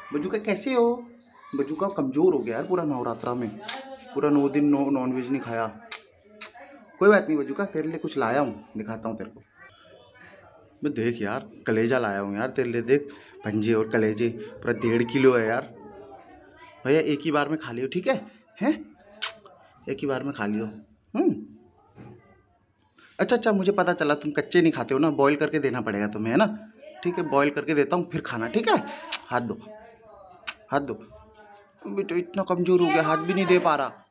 बज्जू का कैसे हो? बज्जू का कमज़ोर हो गया यार पूरा नवरात्रा में, पूरा 9 दिन नॉनवेज नहीं खाया। कोई बात नहीं बज्जू का, तेरे लिए कुछ लाया हूँ, दिखाता हूँ तेरे को। मैं देख यार, कलेजा लाया हूँ यार तेरे लिए, देख पंजे और कलेजे, पूरा 1.5 किलो है यार। भैया एक ही बार में खा लियो, ठीक है? हैं? एक ही बार में खा लियो। अच्छा, मुझे पता चला तुम कच्चे नहीं खाते हो ना, बॉईल करके देना पड़ेगा तुम्हें, है ना? ठीक है, बॉईल करके देता हूँ फिर खाना, ठीक है? हाथ दो, हाथ दो। अभी तो इतना कमज़ोर हो गया, हाथ भी नहीं दे पा रहा।